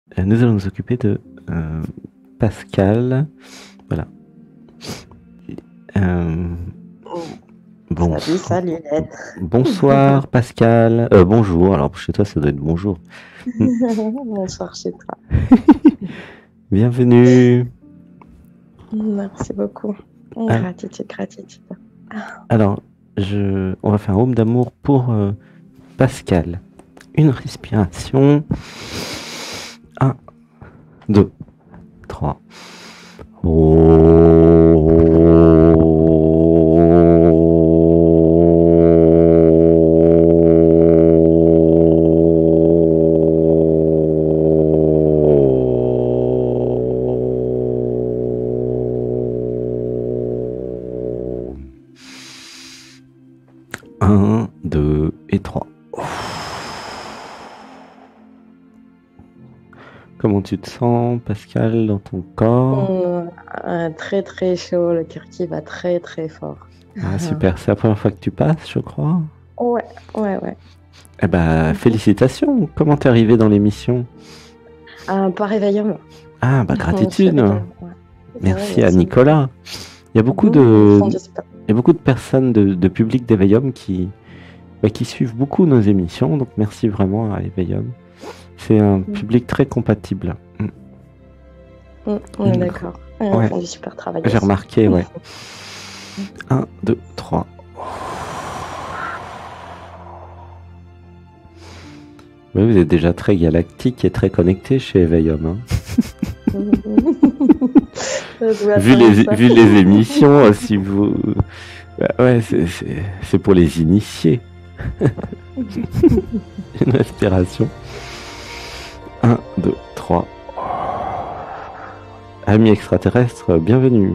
nous allons nous occuper de Pascal. Voilà. Bon, Salut, Hélène. bonsoir Pascal. Bonjour. Alors chez toi, ça doit être bonjour. Bonsoir chez toi. Bienvenue. Merci beaucoup. Gratitude. Alors, on va faire un home d'amour pour Pascal. Une respiration. 1, 2, 3. Un, 2 et 3. Comment tu te sens, Pascal, dans ton corps? Très très chaud, le cœur qui va très très fort. Ah super, c'est la première fois que tu passes, je crois. Ouais. Eh ben, félicitations. Comment t'es arrivé dans l'émission? Par Réveillum. Ah bah gratitude. Ouais. Merci à Nicolas. Il y a beaucoup de personnes de public d'Éveillum qui suivent beaucoup nos émissions, donc merci vraiment à Éveillum. C'est un public très compatible. On est d'accord. Ils font du super travail. J'ai remarqué, ouais. 1, 2, 3. Oui, vous êtes déjà très galactique et très connecté chez Éveillum. Hein. vu les émissions, si vous... Ouais, c'est pour les initiés. Une respiration. 1, 2, 3. Amis extraterrestres, bienvenue.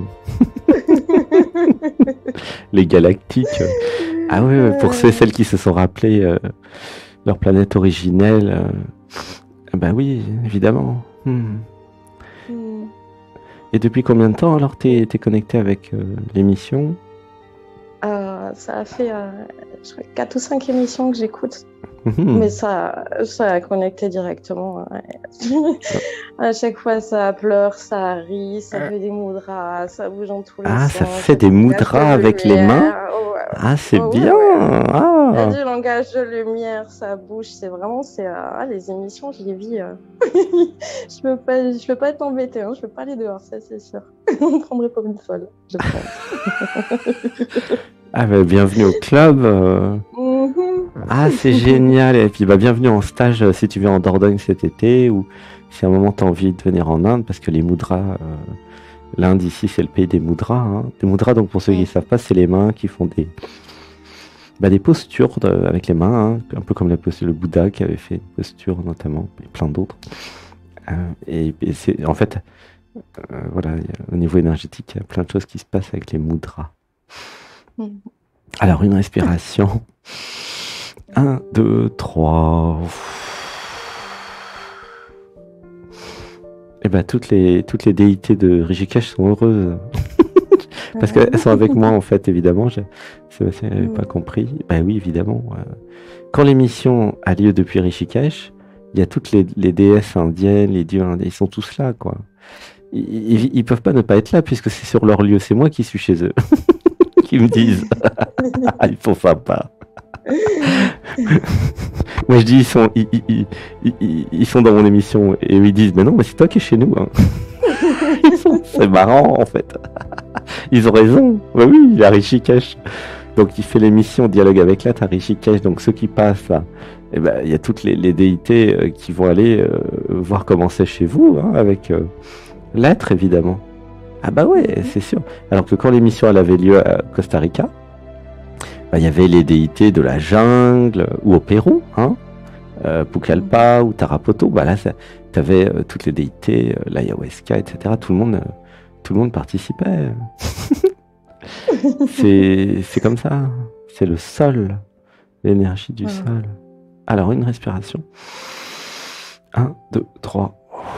Les galactiques. Ah oui, pour celles qui se sont rappelées leur planète originelle. Bah oui, évidemment. Et depuis combien de temps alors t'es connecté avec l'émission? Ça a fait 4 ou 5 émissions que j'écoute. Mais ça a connecté directement. À chaque fois, ça pleure, ça rit, ça fait des moudras, ça bouge en tous les sens. Ah, ça fait des moudras avec les mains? Ah, c'est bien. Ah. Il y a du langage de lumière, ça bouge. C'est vraiment, les émissions, je les vis. Je peux pas être embêtée, hein, je peux pas aller dehors, ça c'est sûr. On me prendrait pour une folle, je pense. Ah bah, bienvenue au club. Ah, c'est génial. Et puis bienvenue en stage si tu viens en Dordogne cet été ou si à un moment tu as envie de venir en Inde, parce que les mudras, l'Inde ici c'est le pays des mudras. Hein. Des mudras, donc pour ceux qui ne savent pas, c'est les mains qui font des postures avec les mains, hein, un peu comme le Bouddha qui avait fait une posture notamment, et plein d'autres. Et c'est en fait, voilà, au niveau énergétique, il y a plein de choses qui se passent avec les mudras. Alors une respiration. 1, 2, 3. Et ben toutes les déités de Rishikesh sont heureuses. Parce qu'elles sont avec moi en fait, évidemment. Sébastien n'avait pas compris. Bah oui, évidemment. Quand l'émission a lieu depuis Rishikesh, il y a toutes les déesses indiennes, les dieux indiens, ils sont tous là, quoi. Ils peuvent pas ne pas être là puisque c'est sur leur lieu. C'est moi qui suis chez eux. Qui me disent. Ils sont sympas. Moi je dis ils sont dans mon émission et ils disent mais non mais c'est toi qui es chez nous hein. C'est marrant en fait. Ils ont raison. Bah oui, il a Rishikesh. Donc il fait l'émission Dialogue avec l'être à Rishikesh. Donc ceux qui passent là, et ben il y a toutes les déités qui vont aller voir comment c'est chez vous hein, avec l'être évidemment. Ah bah ouais, c'est sûr. Alors que quand l'émission elle avait lieu à Costa Rica, il y avait les déités de la jungle ou au Pérou, hein, Pucallpa ou Tarapoto. Bah là, tu avais toutes les déités, l'ayahuasca, etc. Tout le monde participait. C'est comme ça. C'est le sol, l'énergie du sol. Alors une respiration. 1, 2, 3.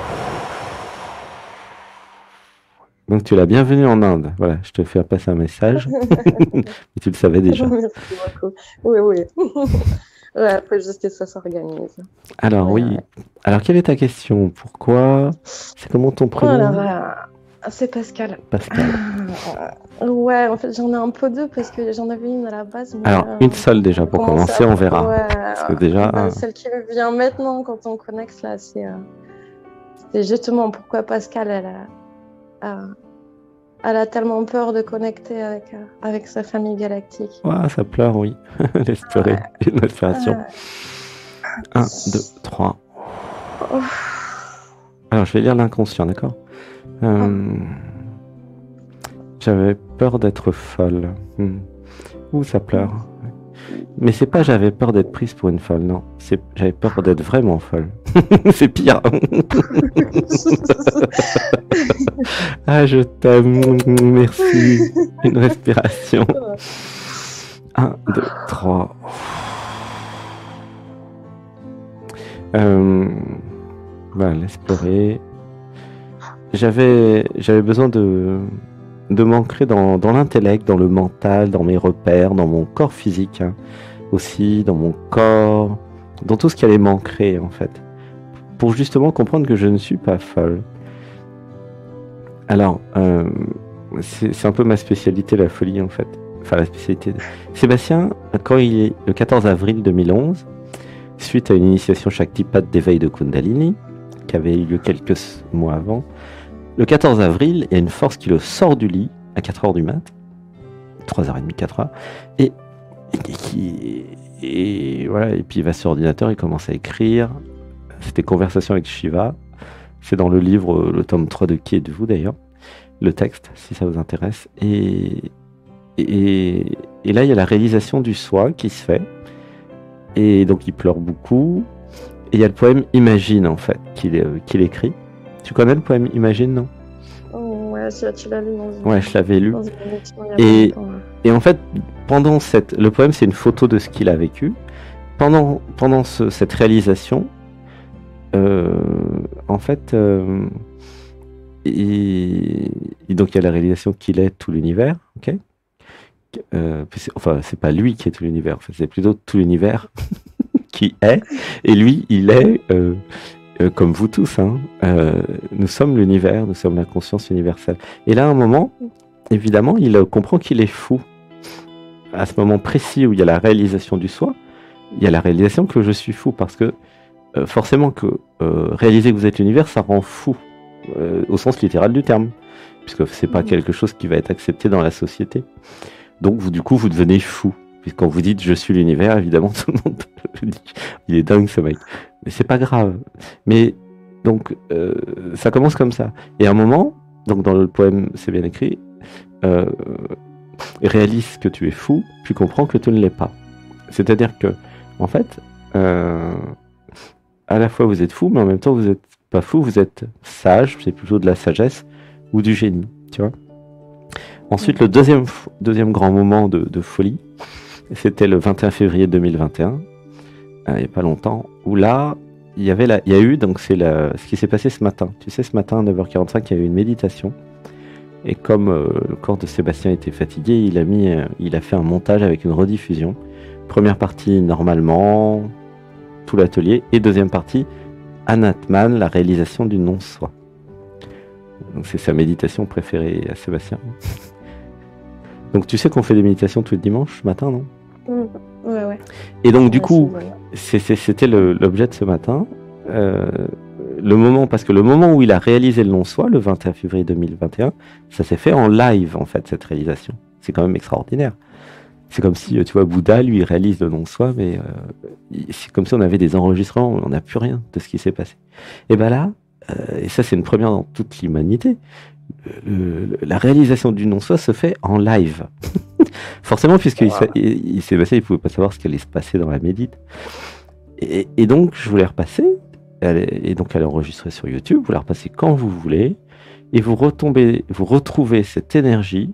Donc tu es la bienvenue en Inde. Voilà, je te fais passer un message. Et tu le savais déjà. Merci beaucoup. Oui. Ouais, faut juste que ça s'organise. Alors, oui. Ouais. Alors, quelle est ta question? Pourquoi? C'est comment ton prénom? Alors, c'est Pascal. Pascal. Ouais, en fait, j'en ai un peu deux parce que j'en avais une à la base. Mais, Alors, une seule déjà pour commencer, on verra. Ouais, Parce que déjà. celle qui me vient maintenant quand on connecte là, c'est justement pourquoi Pascal, elle a tellement peur de connecter avec sa famille galactique. Ouais, ça pleure, oui. Laisse pleurer. Une respiration. 1, 2, 3. Alors, je vais lire l'inconscient, d'accord? J'avais peur d'être folle. Ouh, ça pleure. Mais c'est pas j'avais peur d'être prise pour une folle, non. J'avais peur d'être vraiment folle. C'est pire. Ah, je t'aime. Merci. Une respiration. 1, 2, 3. Laisse pleurer. J'avais besoin de m'ancrer dans l'intellect, dans le mental, dans mes repères, dans mon corps physique, hein, aussi, dans mon corps, dans tout ce qui allait m'ancrer, en fait, pour justement comprendre que je ne suis pas folle. Alors, c'est un peu ma spécialité, la folie, en fait. Enfin, la spécialité. Sébastien, quand il est le 14 avril 2011, suite à une initiation Shaktipat d'éveil de Kundalini, qui avait eu lieu quelques mois avant, le 14 avril, il y a une force qui le sort du lit à 4h du mat, 3h30, 4h, et voilà, et puis il va sur l'ordinateur, il commence à écrire. C'était Conversation avec Shiva. C'est dans le livre, le tome 3 de Qui êtes-vous d'ailleurs, le texte, si ça vous intéresse. Et là, il y a la réalisation du soi qui se fait. Et donc, il pleure beaucoup. Et il y a le poème Imagine, en fait, qu'il écrit. Tu connais le poème Imagine, non? Ouais, tu l'as lu dans une... Ouais, je l'avais lu. Et en fait, le poème, c'est une photo de ce qu'il a vécu. Pendant cette réalisation, en fait, donc il y a la réalisation qu'il est tout l'univers, ok. Enfin, c'est pas lui qui est tout l'univers, en fait, c'est plutôt tout l'univers qui est, et lui, il est comme vous tous, hein, nous sommes l'univers, nous sommes la conscience universelle. Et là, à un moment, évidemment, il comprend qu'il est fou. À ce moment précis où il y a la réalisation du soi, il y a la réalisation que je suis fou, parce que forcément que réaliser que vous êtes l'univers, ça rend fou, au sens littéral du terme, puisque c'est pas quelque chose qui va être accepté dans la société. Donc du coup, vous devenez fou. Quand vous dites je suis l'univers, évidemment, tout le monde dit il est dingue ce mec. Mais c'est pas grave. Mais donc ça commence comme ça. Et à un moment, donc dans le poème, c'est bien écrit, réalise que tu es fou, puis comprends que tu ne l'es pas. C'est-à-dire que, en fait, à la fois vous êtes fou, mais en même temps vous n'êtes pas fou, vous êtes sage, c'est plutôt de la sagesse ou du génie, tu vois. Ensuite, le deuxième grand moment de folie, c'était le 21 février 2021, il n'y a pas longtemps, où là, il y a eu, donc c'est ce qui s'est passé ce matin. Tu sais, ce matin, à 9h45, il y a eu une méditation. Et comme le corps de Sébastien était fatigué, il a fait un montage avec une rediffusion. Première partie, normalement, tout l'atelier. Et deuxième partie, Anatman, la réalisation du non-soi. Donc c'est sa méditation préférée à Sébastien. Donc tu sais qu'on fait des méditations tous les dimanches matin, non? Ouais. Et donc du coup, c'était l'objet de ce matin. Parce que le moment où il a réalisé le non-soi, le 21 février 2021, ça s'est fait en live, en fait, cette réalisation. C'est quand même extraordinaire. C'est comme si, tu vois, Bouddha, lui, réalise le non-soi, mais c'est comme si on avait des enregistrements, on n'a plus rien de ce qui s'est passé. Et ben là, et ça c'est une première dans toute l'humanité, la réalisation du non-soi se fait en live. Forcément, puisqu'il s'est passé, il ne pouvait pas savoir ce qui allait se passer dans la médite. Et donc, je voulais repasser. Et donc, elle est enregistrée sur YouTube. Vous la repassez quand vous voulez. Et vous retrouvez cette énergie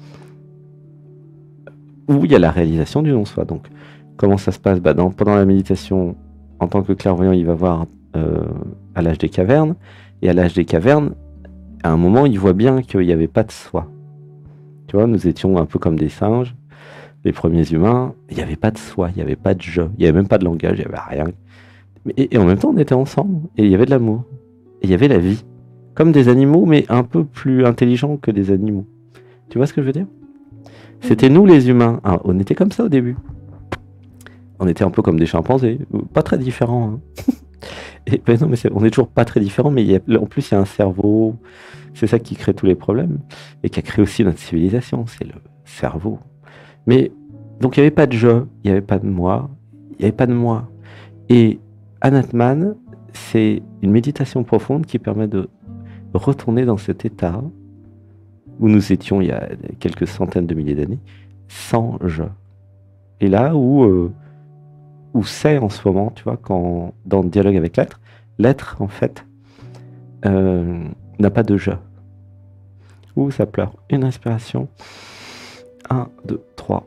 où il y a la réalisation du non-soi. Donc, comment ça se passe? Pendant la méditation, en tant que clairvoyant, il va voir à l'âge des cavernes. Et à l'âge des cavernes, à un moment, il voit bien qu'il n'y avait pas de soi. Tu vois, nous étions un peu comme des singes. Les premiers humains, il n'y avait pas de soi, il n'y avait pas de je, il n'y avait même pas de langage, il n'y avait rien. Et en même temps, on était ensemble, et il y avait de l'amour, et il y avait la vie. Comme des animaux, mais un peu plus intelligents que des animaux. Tu vois ce que je veux dire? C'était nous les humains, hein, on était comme ça au début. On était un peu comme des chimpanzés, pas très différents. Hein. Et, non, mais on est toujours pas très différents, mais en plus il y a un cerveau, c'est ça qui crée tous les problèmes, et qui a créé aussi notre civilisation, c'est le cerveau. Mais donc il n'y avait pas de je, il n'y avait pas de moi, il n'y avait pas de moi. Et Anatman, c'est une méditation profonde qui permet de retourner dans cet état où nous étions il y a quelques centaines de milliers d'années, sans je. Et là où c'est en ce moment, tu vois, quand dans le dialogue avec l'être en fait n'a pas de je. Où ça pleure. Une respiration. 1, 2, 3.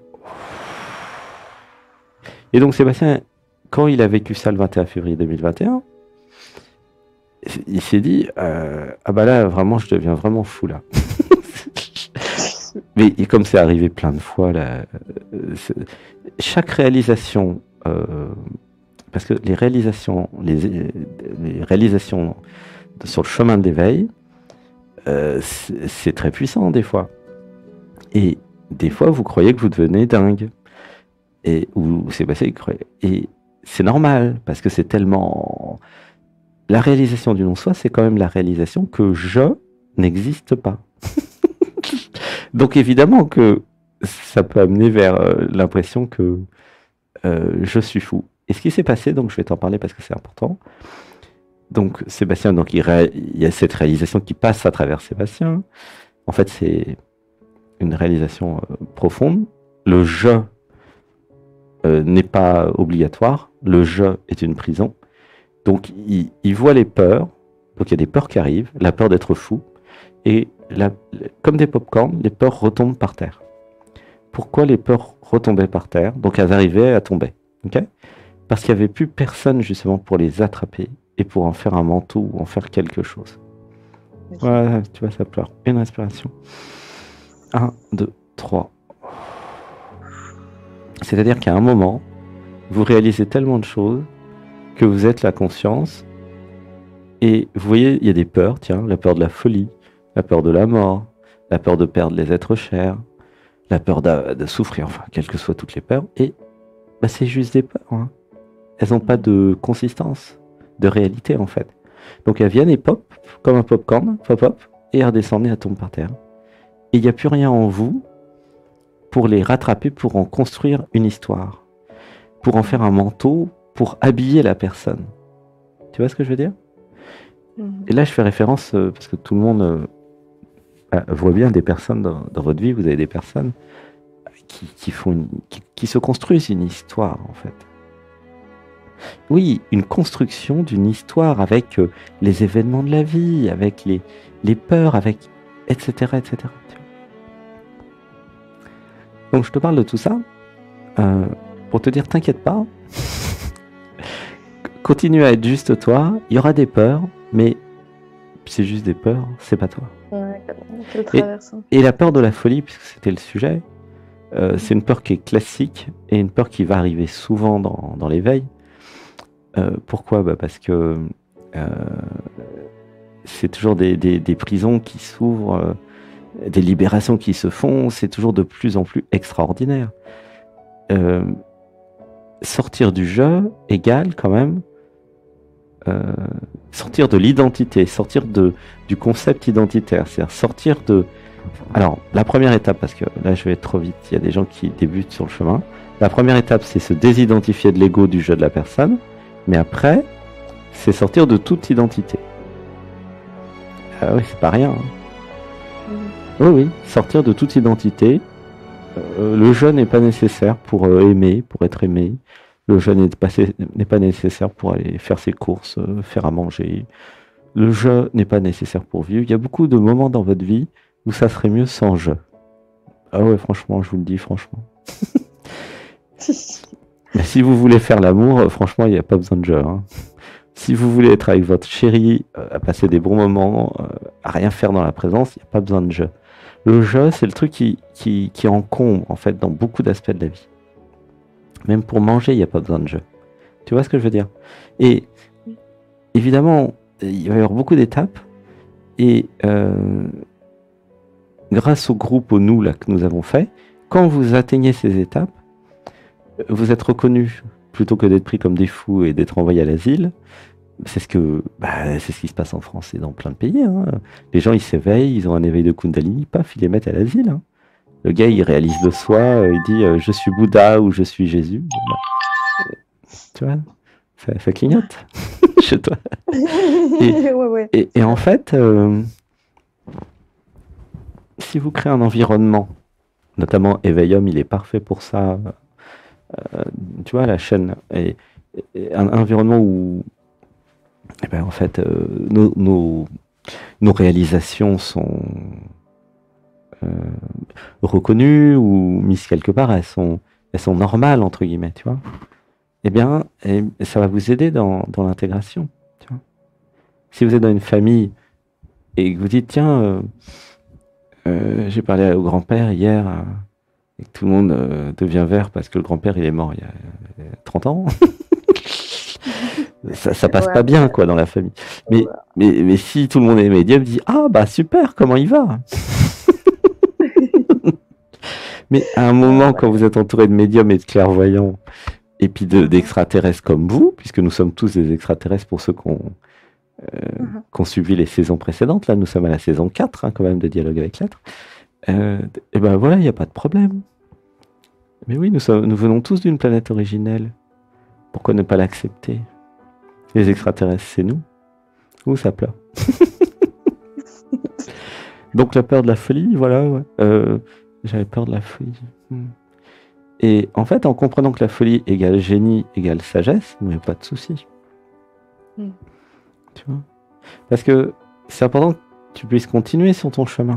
Et donc Sébastien, quand il a vécu ça le 21 février 2021, il s'est dit ah bah là vraiment je deviens vraiment fou là. Mais comme c'est arrivé plein de fois là, chaque réalisation, parce que les réalisations sur le chemin de l'éveil, c'est très puissant des fois. Et des fois vous croyez que vous devenez dingue. Ou Sébastien il croyait. Et c'est normal, parce que c'est tellement... La réalisation du non-soi, c'est quand même la réalisation que je n'existe pas. Donc évidemment que ça peut amener vers l'impression que je suis fou. Et ce qui s'est passé, donc je vais t'en parler parce que c'est important. Donc Sébastien, donc, il y a cette réalisation qui passe à travers Sébastien. En fait, c'est une réalisation profonde. Le je n'est pas obligatoire. Le je est une prison. Donc il voit les peurs. Donc il y a des peurs qui arrivent. La peur d'être fou. Et comme des pop-corn, les peurs retombent par terre. Pourquoi les peurs retombaient par terre? Donc elles arrivaient à tomber. Okay, parce qu'il n'y avait plus personne justement pour les attraper et pour en faire un manteau ou en faire quelque chose. Voilà, tu vois, ça pleure. Une respiration. 1, 2, 3. C'est-à-dire qu'à un moment, vous réalisez tellement de choses que vous êtes la conscience et vous voyez, il y a des peurs, tiens, la peur de la folie, la peur de la mort, la peur de perdre les êtres chers, la peur de souffrir, enfin, quelles que soient toutes les peurs, et bah, c'est juste des peurs. Hein. Elles n'ont pas de consistance, de réalité en fait. Donc elles viennent et pop, comme un popcorn, pop, et elles redescendent et elles tombent par terre. Et il n'y a plus rien en vous pour les rattraper, pour en construire une histoire, pour en faire un manteau, pour habiller la personne. Tu vois ce que je veux dire? Et là, je fais référence, parce que tout le monde voit bien des personnes dans votre vie, vous avez des personnes qui se construisent une histoire, en fait. Oui, une construction d'une histoire avec les événements de la vie, avec les peurs, avec etc., etc. Donc, je te parle de tout ça pour te dire, t'inquiète pas, continue à être juste toi, il y aura des peurs, mais c'est juste des peurs, c'est pas toi. Ouais, et la peur de la folie, puisque c'était le sujet, c'est une peur qui est classique et une peur qui va arriver souvent dans l'éveil. Pourquoi? Parce que c'est toujours des prisons qui s'ouvrent, des libérations qui se font, c'est toujours de plus en plus extraordinaire. Sortir du jeu égale quand même sortir de l'identité, sortir du concept identitaire, c'est-à-dire sortir de... Alors, la première étape, parce que là je vais être trop vite, il y a des gens qui débutent sur le chemin, la première étape c'est se désidentifier de l'ego du jeu de la personne, mais après, c'est sortir de toute identité. Ah oui, c'est pas rien. Hein. Oui, sortir de toute identité. Le jeu n'est pas nécessaire pour aimer, pour être aimé. Le jeu n'est pas nécessaire pour aller faire ses courses, faire à manger. Le jeu n'est pas nécessaire pour vivre. Il y a beaucoup de moments dans votre vie où ça serait mieux sans jeu. Ah ouais, franchement, je vous le dis, franchement. Mais si vous voulez faire l'amour, franchement, il n'y a pas besoin de jeu. Hein. Si vous voulez être avec votre chérie, à passer des bons moments, à rien faire dans la présence, il n'y a pas besoin de jeu. Le jeu, c'est le truc qui encombre, en fait, dans beaucoup d'aspects de la vie. Même pour manger, il n'y a pas besoin de jeu. Tu vois ce que je veux dire? Et évidemment, il va y avoir beaucoup d'étapes. Et grâce au groupe, au nous, là, que nous avons fait, quand vous atteignez ces étapes, vous êtes reconnus, plutôt que d'être pris comme des fous et d'être envoyés à l'asile. C'est ce qui se passe en France et dans plein de pays. Hein. Les gens, ils s'éveillent, ils ont un éveil de Kundalini, paf, ils les mettent à l'asile. Hein. Le gars, il réalise le soi, il dit je suis Bouddha ou je suis Jésus. Bon, bah, tu vois, ça clignote chez toi. Et en fait, si vous créez un environnement, notamment Éveil-Homme, il est parfait pour ça. Tu vois, la chaîne, et un environnement où eh ben, en fait, nos réalisations sont reconnues ou mises quelque part, elles sont normales, entre guillemets, tu vois. Eh bien, ça va vous aider dans l'intégration, tu vois. Si vous êtes dans une famille et que vous dites, tiens, j'ai parlé au grand-père hier, et que tout le monde devient vert parce que le grand-père, il est mort il y a 30 ans. Ça passe pas bien, quoi, dans la famille. Mais si tout le monde est médium, dit ah bah super, comment il va? Mais à un moment, quand vous êtes entouré de médiums et de clairvoyants, et puis d'extraterrestres comme vous, puisque nous sommes tous des extraterrestres pour ceux qui ont suivi les saisons précédentes, là nous sommes à la saison 4, hein, quand même, de Dialogue avec l'être, et ben voilà, il n'y a pas de problème. Mais oui, nous venons tous d'une planète originelle. Pourquoi ne pas l'accepter? Les extraterrestres, c'est nous. Ouh, ça pleure. Donc la peur de la folie, voilà. Ouais. J'avais peur de la folie. Et en fait, en comprenant que la folie égale génie égale sagesse, il n'y a pas de souci. Tu vois? Parce que c'est important que tu puisses continuer sur ton chemin.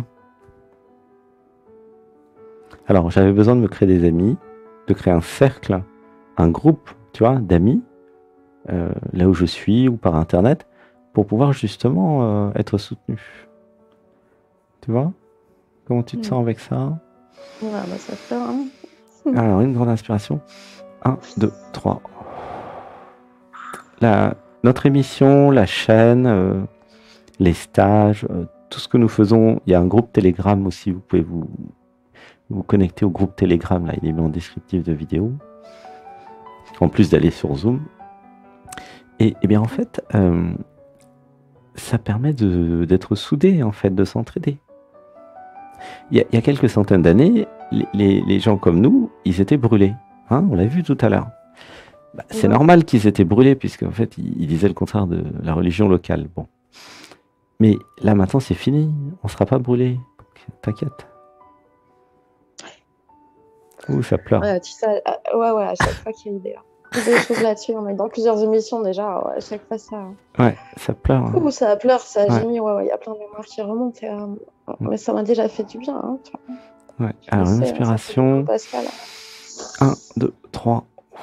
Alors, j'avais besoin de me créer des amis, de créer un cercle, un groupe, tu vois, d'amis, là où je suis ou par internet, pour pouvoir justement être soutenu. Tu vois? Comment tu te sens avec ça? Ouais, bah ça fait, hein. Alors, une grande inspiration. 1, 2, 3. Notre émission, la chaîne, les stages, tout ce que nous faisons, il y a un groupe Telegram aussi, vous pouvez vous connecter au groupe Telegram, là, il est mis en descriptif de vidéo, en plus d'aller sur Zoom. Et bien en fait, ça permet d'être soudés, en fait, de s'entraider. Il y a quelques centaines d'années, les gens comme nous, ils étaient brûlés. Hein, on l'a vu tout à l'heure. Bah, c'est normal qu'ils étaient brûlés, puisqu'en fait, ils disaient le contraire de la religion locale. Bon. Mais là, maintenant, c'est fini. On ne sera pas brûlés. T'inquiète. Ouh, ça pleure. Ouais, tu sais, ouais, à chaque fois qu'il y a des choses là-dessus, on est dans plusieurs émissions déjà, à chaque fois ça. Ouais, ça pleure. Ouh, ça pleure, ça gémit, ouais, il y a plein de mémoires qui remontent. Mais ça m'a déjà fait du bien. Hein, tu vois. Ouais, alors une inspiration. 1, 2, 3.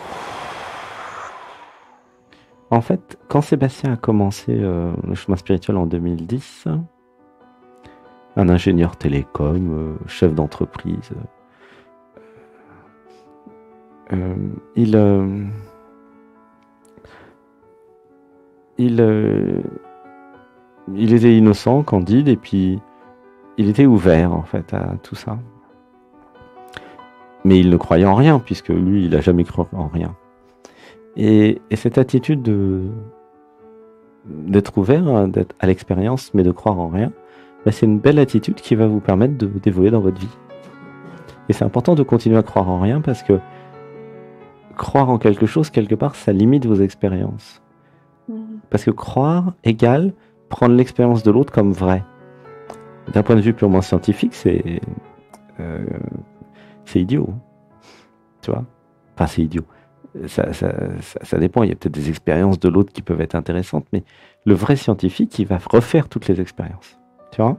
En fait, quand Sébastien a commencé le chemin spirituel en 2010, un ingénieur télécom, chef d'entreprise, il était innocent, candide, et puis il était ouvert en fait à tout ça. Mais il ne croyait en rien, puisque lui, il n'a jamais cru en rien. Et cette attitude d'être ouvert, d'être à l'expérience, mais de croire en rien, bah, c'est une belle attitude qui va vous permettre d'évoluer dans votre vie. Et c'est important de continuer à croire en rien, parce que croire en quelque chose, quelque part, ça limite vos expériences. Parce que croire égale prendre l'expérience de l'autre comme vraie. D'un point de vue purement scientifique, c'est idiot. Tu vois? Enfin, c'est idiot. Ça dépend, il y a peut-être des expériences de l'autre qui peuvent être intéressantes, mais le vrai scientifique, il va refaire toutes les expériences. Tu vois?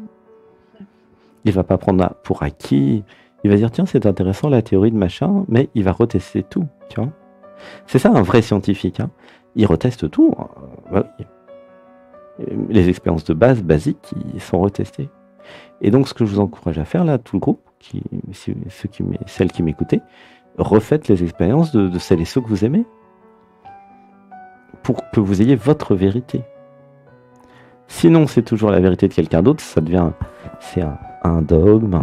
Il va pas prendre pour acquis. Il va dire, tiens, c'est intéressant la théorie de machin, mais il va retester tout. Tu vois? C'est ça un vrai scientifique. Hein. Il reteste tout. Bah oui. Les expériences de base, basiques, ils sont retestées. Et donc, ce que je vous encourage à faire, là, tout le groupe, celles qui m'écoutaient, refaites les expériences de celles et ceux que vous aimez, pour que vous ayez votre vérité. Sinon, c'est toujours la vérité de quelqu'un d'autre, ça devient un dogme,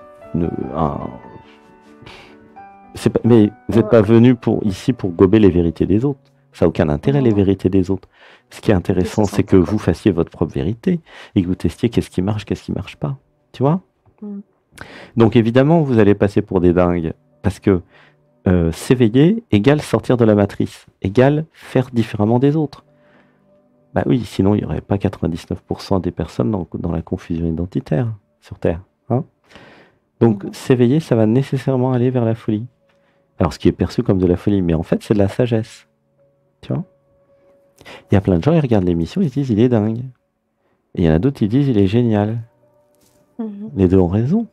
mais vous n'êtes pas venu ici pour gober les vérités des autres. Ça n'a aucun intérêt, les vérités des autres. Ce qui est intéressant, c'est que vous fassiez votre propre vérité et que vous testiez qu'est-ce qui marche pas. Tu vois? Donc évidemment, vous allez passer pour des dingues, parce que s'éveiller égale sortir de la matrice, égale faire différemment des autres. Bah oui, sinon il n'y aurait pas 99% des personnes dans la confusion identitaire sur Terre. Hein. Donc s'éveiller, ça va nécessairement aller vers la folie. Alors ce qui est perçu comme de la folie, mais en fait c'est de la sagesse. Tu vois? Il y a plein de gens, ils regardent l'émission, ils se disent il est dingue. Et il y en a d'autres, ils disent il est génial. Les deux ont raison.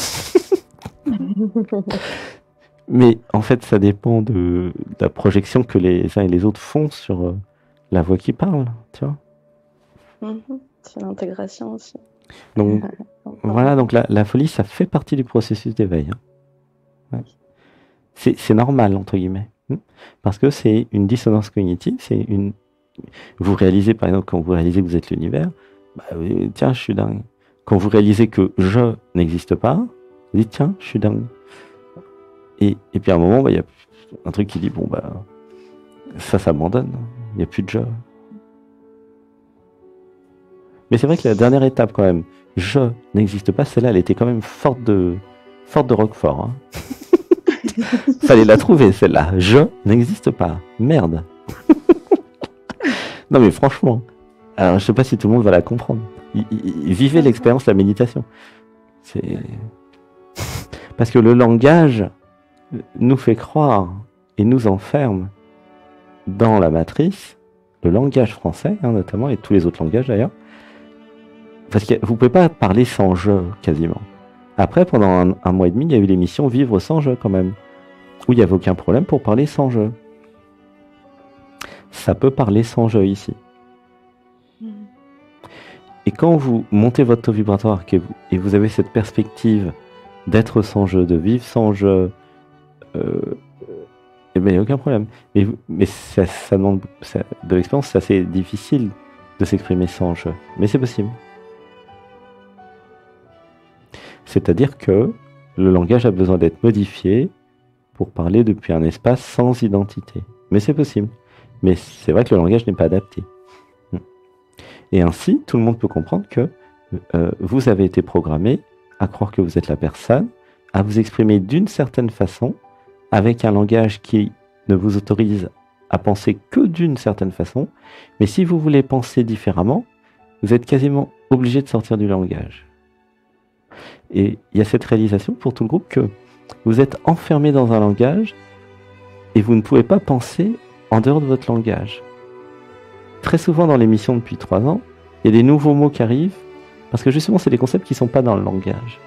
Mais en fait, ça dépend de la projection que les uns et les autres font sur la voix qui parle, tu vois. C'est l'intégration aussi. Donc, voilà, donc la folie, ça fait partie du processus d'éveil. Hein. Ouais. C'est normal, entre guillemets. Parce que c'est une dissonance cognitive, vous réalisez, par exemple, quand vous réalisez que vous êtes l'univers, bah, tiens, je suis dingue. Quand vous réalisez que je n'existe pas, vous dites, tiens, je suis dingue. Et puis à un moment, il y a un truc qui dit, bon, bah, ça s'abandonne. Il n'y a plus de je. Mais c'est vrai que la dernière étape, quand même, je n'existe pas, celle-là, elle était quand même forte de Roquefort. Hein. Fallait la trouver, celle-là. Je n'existe pas. Merde. Non, mais franchement. Alors, je sais pas si tout le monde va la comprendre. Vivez l'expérience de la méditation. Parce que le langage nous fait croire et nous enferme dans la matrice, le langage français, hein, notamment, et tous les autres langages d'ailleurs. Parce que vous ne pouvez pas parler sans je, quasiment. Après, pendant un mois et demi, il y a eu l'émission Vivre sans je, quand même, où il n'y avait aucun problème pour parler sans je. Ça peut parler sans je ici. Et quand vous montez votre taux vibratoire et vous avez cette perspective d'être sans je, de vivre sans je, eh bien, il n'y a aucun problème. Mais ça demande de l'expérience, c'est assez difficile de s'exprimer sans je. Mais c'est possible. C'est-à-dire que le langage a besoin d'être modifié pour parler depuis un espace sans identité. Mais c'est possible. Mais c'est vrai que le langage n'est pas adapté. Et ainsi, tout le monde peut comprendre que vous avez été programmé à croire que vous êtes la personne, à vous exprimer d'une certaine façon, avec un langage qui ne vous autorise à penser que d'une certaine façon. Mais si vous voulez penser différemment, vous êtes quasiment obligé de sortir du langage. Et il y a cette réalisation pour tout le groupe que vous êtes enfermé dans un langage et vous ne pouvez pas penser en dehors de votre langage. Très souvent dans l'émission depuis 3 ans, il y a des nouveaux mots qui arrivent parce que justement c'est des concepts qui ne sont pas dans le langage.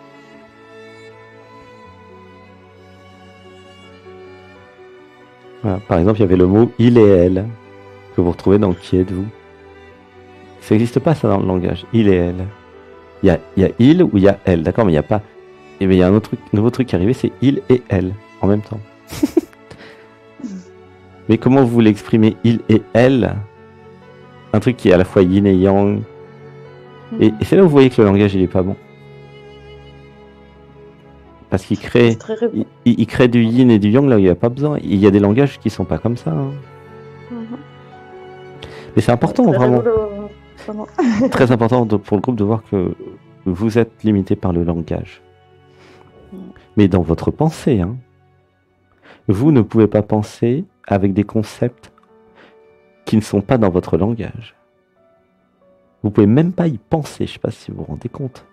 Voilà. Par exemple, il y avait le mot il et elle que vous retrouvez dans Qui êtes-vous. Ça n'existe pas ça dans le langage, il et elle. Il y a il ou il y a elle, d'accord, mais il n'y a pas. Et bien il y a un nouveau truc qui est arrivé, c'est il et elle en même temps. Mais comment vous voulez exprimer il et elle? Un truc qui est à la fois yin et yang. Et c'est là où vous voyez que le langage il est pas bon. Parce qu'il crée, il crée du yin et du yang là où il n'y a pas besoin. Il y a des langages qui sont pas comme ça. Hein. Mais c'est important vraiment. Très important pour le groupe de voir que vous êtes limité par le langage. Mais dans votre pensée, hein, vous ne pouvez pas penser avec des concepts qui ne sont pas dans votre langage. Vous pouvez même pas y penser, je ne sais pas si vous vous rendez compte.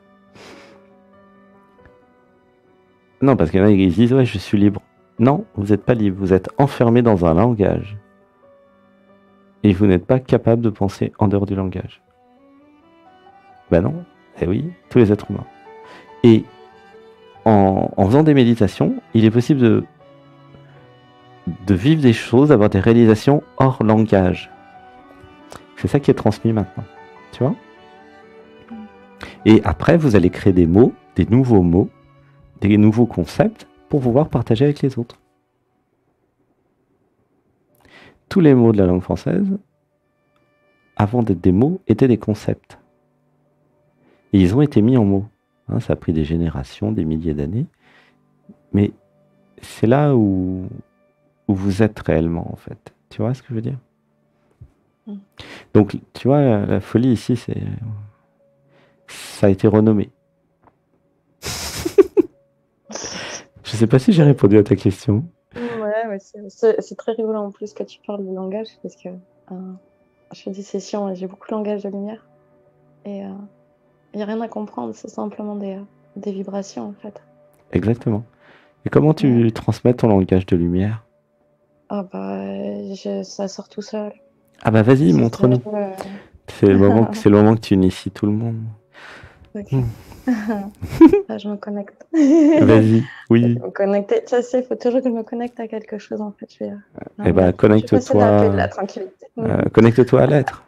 Non, parce qu'il y en a qui disent « ouais, je suis libre ». Non, vous n'êtes pas libre, vous êtes enfermé dans un langage. Et vous n'êtes pas capable de penser en dehors du langage. Ben non, eh oui, tous les êtres humains. Et en faisant des méditations, il est possible de vivre des choses, d'avoir des réalisations hors langage. C'est ça qui est transmis maintenant, tu vois. Et après, vous allez créer des mots, des nouveaux concepts pour pouvoir partager avec les autres. Tous les mots de la langue française, avant d'être des mots, étaient des concepts. Et ils ont été mis en mots. Hein, ça a pris des générations, des milliers d'années. Mais c'est là où vous êtes réellement, en fait. Tu vois ce que je veux dire? Donc, tu vois, la folie ici, ça a été renommé. Je sais pas si j'ai répondu à ta question. Ouais, c'est très rigolo en plus que tu parles du langage, parce que je fais des sessions et j'ai beaucoup de langage de lumière. Et il n'y a rien à comprendre, c'est simplement des vibrations, en fait. Exactement. Et comment tu transmets ton langage de lumière? Ah bah, ça sort tout seul. Ah bah vas-y, montre-nous. C'est le moment que tu inities tout le monde. Ok. Je me connecte. Vas-y, oui. Je me connecter. Ça, c'est, faut toujours que je me connecte à quelque chose, en fait. Eh ben, connecte-toi. La tranquillité. Connecte-toi à l'être.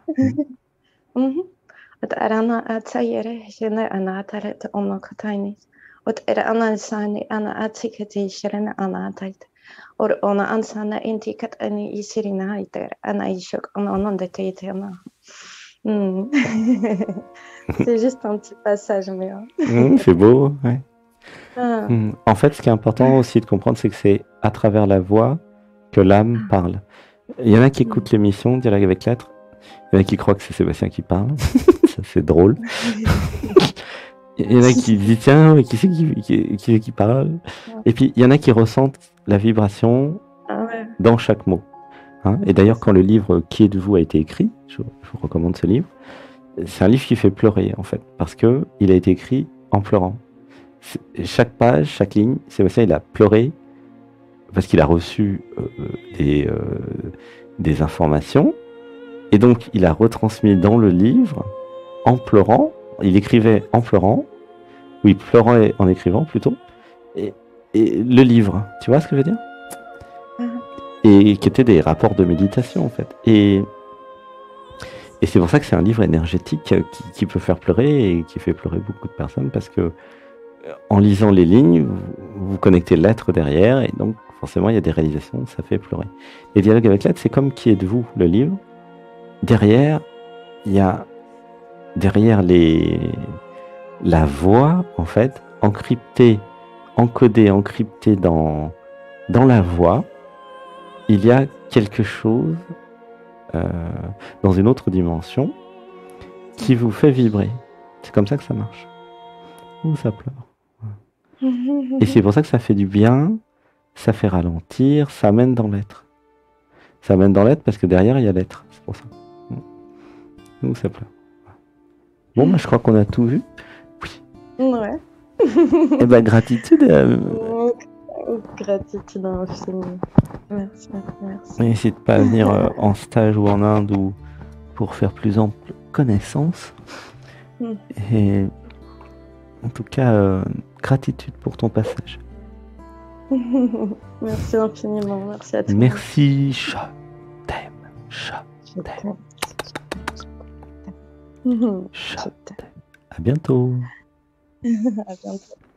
C'est juste un petit passage, mais... c'est beau, ouais. En fait, ce qui est important aussi de comprendre, c'est que c'est à travers la voix que l'âme parle. Il y en a qui écoutent l'émission Dialogue avec l'être. Il y en a qui croient que c'est Sébastien qui parle. Ça, c'est drôle. Il y en a qui disent tiens, mais qui c'est qui parle? Et puis, il y en a qui ressentent la vibration dans chaque mot. Hein, et d'ailleurs, quand le livre Qui êtes-vous a été écrit, je vous recommande ce livre, c'est un livre qui fait pleurer, en fait, parce qu'il a été écrit en pleurant. Chaque page, chaque ligne, Sébastien, il a pleuré parce qu'il a reçu des informations, et donc il a retransmis dans le livre en pleurant. Il écrivait en pleurant, ou il pleurait en écrivant plutôt, et le livre, tu vois ce que je veux dire? Et qui étaient des rapports de méditation, en fait. Et c'est pour ça que c'est un livre énergétique qui peut faire pleurer et qui fait pleurer beaucoup de personnes, parce que en lisant les lignes, vous connectez l'être derrière, et donc forcément il y a des réalisations, ça fait pleurer. Et Dialogue avec l'être, c'est comme Qui êtes-vous, le livre. Derrière, il y a la voix, en fait, encodée dans la voix, il y a quelque chose dans une autre dimension qui vous fait vibrer. C'est comme ça que ça marche. Ou ça pleure. Et c'est pour ça que ça fait du bien, ça fait ralentir, ça mène dans l'être. Ça mène dans l'être parce que derrière il y a l'être. C'est pour ça. Ou ça pleure. Bon, bah, je crois qu'on a tout vu. Oui. Ouais. Eh ben, gratitude. Gratitude infinie. Merci. N'hésite pas à venir en stage ou en Inde ou pour faire plus ample connaissance. Et en tout cas, gratitude pour ton passage. Merci infiniment. Merci à toi. Merci. Je t'aime. À bientôt. À bientôt.